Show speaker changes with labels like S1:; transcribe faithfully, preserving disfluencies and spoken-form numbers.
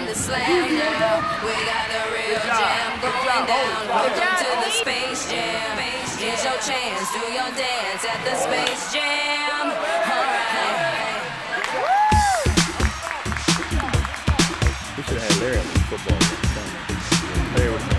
S1: to slam now. We got the real jam going down. Welcome to the Space Jam. Here's your chance, do your dance at the Space Jam. Alright.
S2: We should have had Larry on the football.